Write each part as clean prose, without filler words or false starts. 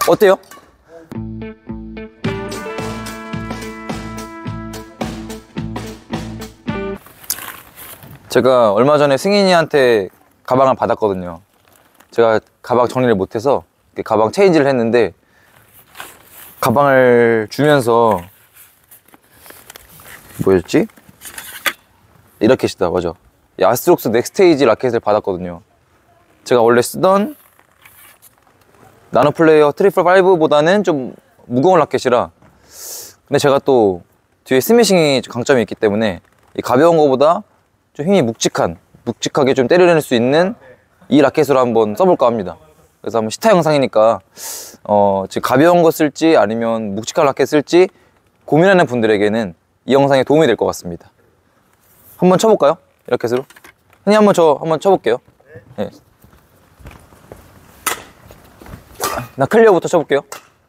어때요? 제가 얼마 전에 승인이한테 가방을 받았거든요. 제가 가방 정리를 못해서 가방 체인지를 했는데, 가방을 주면서 뭐였지? 이 라켓이다. 맞아. 이 아스트록스 넥스테이지 라켓을 받았거든요. 제가 원래 쓰던 나노플레이어 트리플 5보다는 좀 무거운 라켓이라, 근데 제가 또 뒤에 스매싱이 강점이 있기 때문에 이 가벼운 거보다 좀 힘이 묵직하게 좀 때려낼 수 있는 이 라켓으로 한번 써볼까 합니다. 그래서 한번 시타 영상이니까 지금 가벼운 거 쓸지 아니면 묵직한 라켓 쓸지 고민하는 분들에게는 이 영상이 도움이 될 것 같습니다. 한번 쳐볼까요? 이 라켓으로? 흔히 한번 쳐볼게요. 네. 나 클리어부터 쳐볼게요.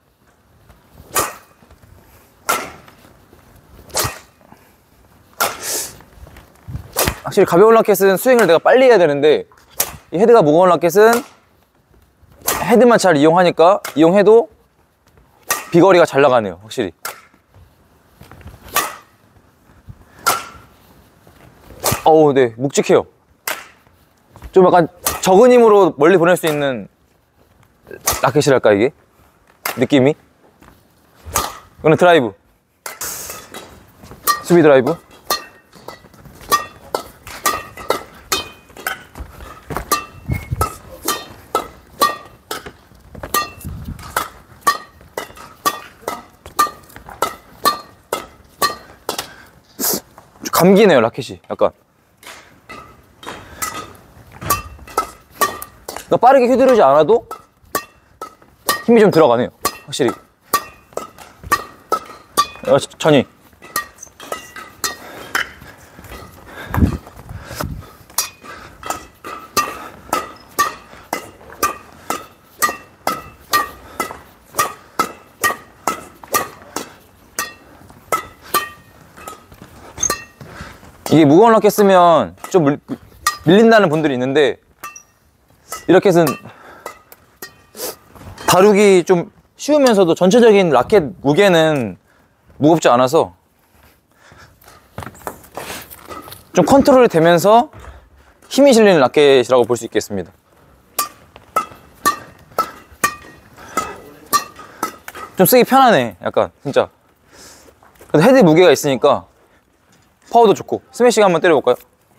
확실히 가벼운 라켓은 스윙을 내가 빨리 해야 되는데, 이 헤드가 무거운 라켓은 헤드만 잘 이용해도 비거리가 잘 나가네요. 확실히. 어우, 네, 묵직해요. 좀 약간 적은 힘으로 멀리 보낼 수 있는 라켓이랄까, 이게? 느낌이? 이거는 드라이브. 수비 드라이브. 감기네요, 라켓이. 약간. 그러니까 빠르게 휘두르지 않아도 힘이 좀 들어가네요, 확실히. 천천히. 이게 무거운 라켓 쓰면 좀 밀린다는 분들이 있는데, 이 라켓은 다루기 좀 쉬우면서도 전체적인 라켓 무게는 무겁지 않아서 좀 컨트롤이 되면서 힘이 실리는 라켓이라고 볼 수 있겠습니다. 좀 쓰기 편하네, 약간, 진짜. 그래도 헤드 무게가 있으니까 파워도 좋고. 스매싱 한번 때려볼까요?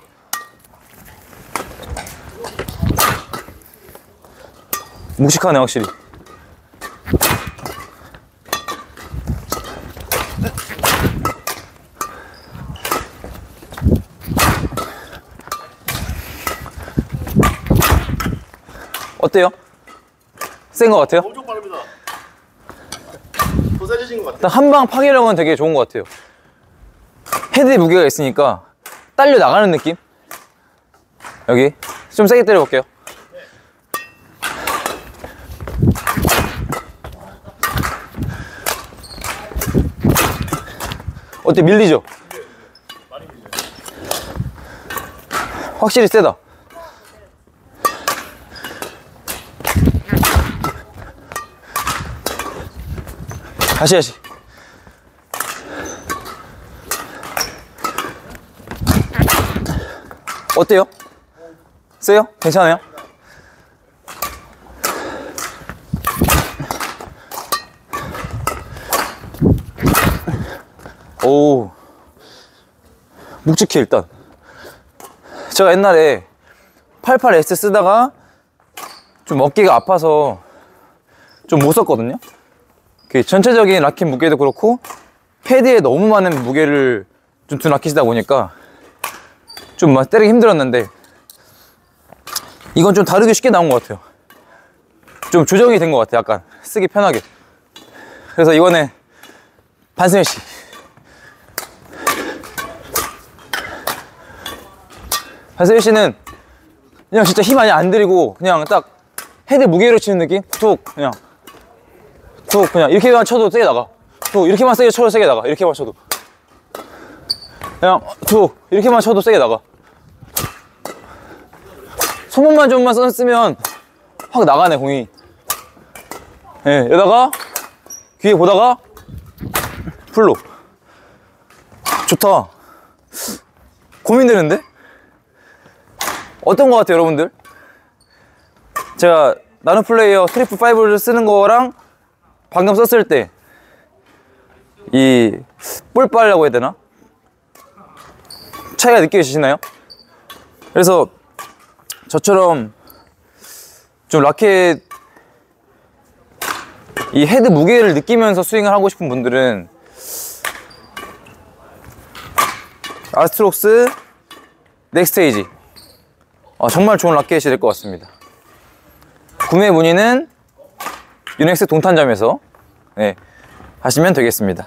묵직하네, 확실히. 어때요? 센 것 같아요? 엄청 빠릅니다. 더 세지신 것 같아요. 한방 파괴력은 되게 좋은 것 같아요. 헤드에 무게가 있으니까 딸려 나가는 느낌? 여기 좀 세게 때려볼게요. 어때? 밀리죠? 많이 밀려요. 확실히 세다. 다시. 어때요? 세요? 괜찮아요? 오, 묵직해. 일단 제가 옛날에 88S 쓰다가 좀 어깨가 아파서 좀 못 썼거든요. 전체적인 라켓 무게도 그렇고 패드에 너무 많은 무게를 좀 둔 라켓이다 보니까 좀 막 때리기 힘들었는데, 이건 좀 다르게 쉽게 나온 것 같아요. 좀 조정이 된 것 같아요. 약간 쓰기 편하게. 그래서 이번에 반스매시. 반스매시는 그냥 진짜 힘 많이 안 들이고 그냥 딱 헤드 무게로 치는 느낌? 툭 그냥 이렇게만 쳐도 세게 나가. 툭 이렇게만 세게 쳐도 세게 나가. 이렇게만 쳐도 그냥 툭 이렇게만 쳐도 세게 나가. 소문만 좀만 쓰면 확 나가네, 공이. 예, 여기다가 귀에 보다가 풀로. 좋다. 고민되는데? 어떤 거 같아요, 여러분들? 제가 나노 플레이어 트리플 5를 쓰는 거랑 방금 썼을 때 이 볼빨이라고 해야 되나? 차이가 느껴지시나요? 그래서 저처럼 좀 라켓 이 헤드 무게를 느끼면서 스윙을 하고 싶은 분들은 아스트록스 넥스테이지 정말 좋은 라켓이 될 것 같습니다. 구매 문의는 유넥스 동탄점에서 하시면 되겠습니다.